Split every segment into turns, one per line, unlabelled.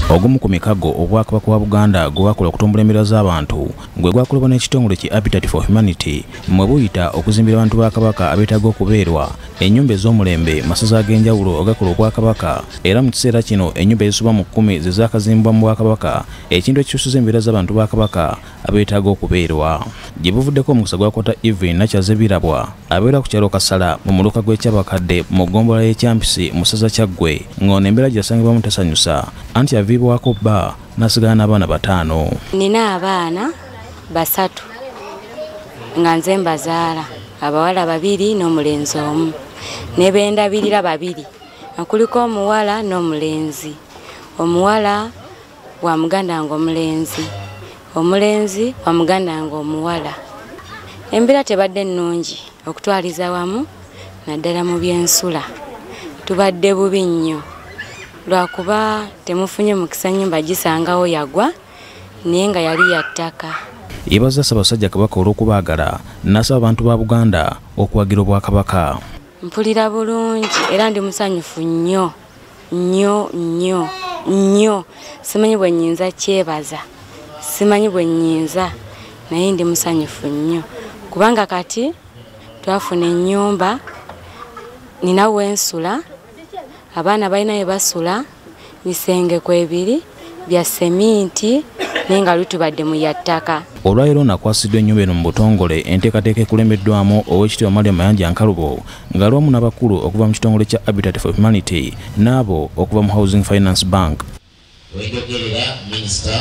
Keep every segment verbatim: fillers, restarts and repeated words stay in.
Ogumu ku mikago Obwakabaka wa Buganda gwe wakola okutumbula embeera z'abantu gwe gwakolebwa n'ekitongole ki Appetite for Humanity mwe buyita okuzimbira abantu ba Kabaka abeetaaga okubeerwa ennyumba ez'omulembe masaza ag'enjawulo agakola Obwakabaka era mu kiseera kino ennyumba ezisoba mu kkumi ze zaakazimbwa mu Bwakabaka ekintu ekikyusiza embeera z'abantu ba Kabaka abeetaaga okubeerwa gye buvuddeko omukisa gwakwata Evelyn Nakyazze birabwa abeera ku kyalo Kasala mu muluka gw'ekyabakadde mu ggombolola y'ekyampisi mu ssaza Kyaggwe ng'ono embeera gy'asangibwamu tasanyusa anti aviibwako bba n'asigala n'abaana bataano.
Nina abaana basatu nga nze mbazaala abawala babiri n'omulenzi omu ne bendabirira babiri kuliko omuwala n'omulenzi. Omuwala wa muganda nga omulenzi, omulenzi wa muganda nga omuwala. Embeera tebadde nnungi okutwaliza wamu naddala mu byensula tubadde bubi nnyo lwakuba temufunye mukisa nnyumba gisangawo yagwa naye nga yali ya ttaka.
Yeebaza Ssaabasajja Kabaka olw'okubaagala n'asaba abantu ba Buganda okuwagira Obwakabaka.
Mpulira bulungi era ndi musanyufu nnyo nnyo nnyo nnyo. Simanyi bwe nnyinza kyebaza, simanyi bwe nnyinza naye ndi musanyufu nnyo kubanga kati twafuna ennyumba, nina wensula, abaana balina we basula, bisenge kwebiri bya seminti naye nga lutubadde mu yattaka.
Olwaleero nakwasiddwa ennyumba eno mu butongole enteekateeka ekulembeddwamu Oweekitiibwa Mariam Mayanja Nkalubo nga lwamu n'abakulu okuva mu kitongole kya Appetite for Humanity n'abo okuva mu Housing Finance Bank.
Weejogerera Minisita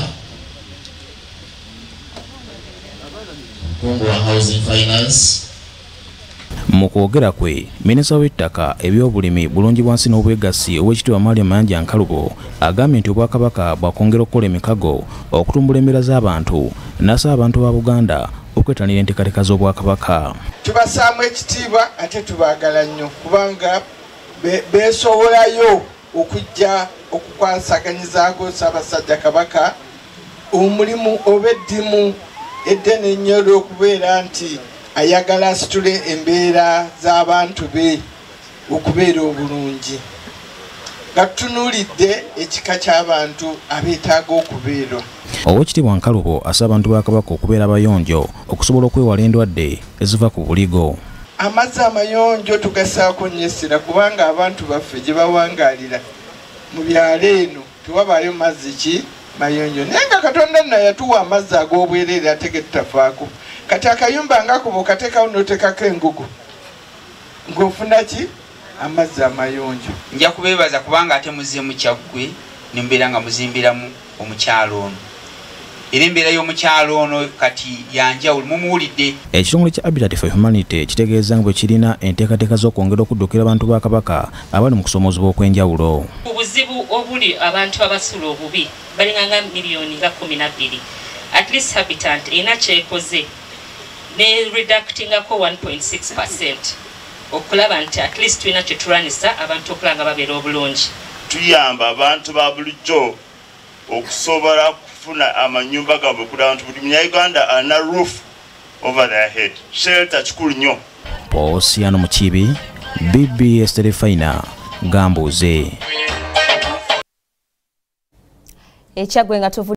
Omukungu wa Housing Finance.
Mu kwogera kwe, Minisita w'ettaka, ebyobulimi, bulungibwansi n'obwegassi Oweekitiibwa Mariam Mayanja Nkalubo agambye nti Obwakabaka bwakwongera okukola emikago okutumbula embeera z'abantu n'asaba abantu ba Buganda okwettanira enteekateeka z'Obwakabaka.
Tubasaamu ekitiibwa ate tubaagala nnyo kubanga beesobolayo okujja okukwasaganyizaako Ssaabasajja Kabaka omulimu oba eddimu eddene ennyo olw'okubeera nti ayagala asitule embeera z'abantu be okubeera obulungi nga tutunuulidde ekika ky'abantu abeetaaga okubeerwa.
Oweekitiibwa Nkalubo asaba abantu ba Kabaka okubeera abayonjo okusobola okwewala endwadde eziva ku buligo.
Amazzi amayonjo tugasaako nnyo essira kubanga abantu baffe gye bawangaalira mu byalo eno tewabaayo mazzi ki mayonjo naye nga Katonda nno yatuwa amazzi ag'obwereere ate ge tutafaako. Kati akayumba ngakubo kateekawo n'oteekako engugu ng'ofuna ki amazzi amayonjo.
Nja kubeebaza kubanga ate muzze mu Kyaggwe ne mbeera nga muzimbiramu omukyalo ono era embeera y'omukyalo ono kati yanjawulo mumuwulidde.
Ekitongole kya Appetite for Humanity kitegeeza nga bwe kirina enteekateeka z'okwongera okuddukira abantu ba Kabaka abali mu kusomoozebwa okw'enjawulo.
Obuzibu obuli abantu abasula obubi balinga nga miliyoni nga kumi na bbiri. At least Habitat erina kyekoze ne reductingako one point six percent okulaba nti at least tulina kye tulwanisa abantu okulanga babeera obulungi.
Tuyamba abantu ba bulijjo okusobola kufuna amanyumba gaabwe ku abantu buli Munnayuganda alina roof over their head. Shelter kikulu nnyo.
Posiano Mukibi, B B S Telefina, Gambuuze.
Ekyagwe nga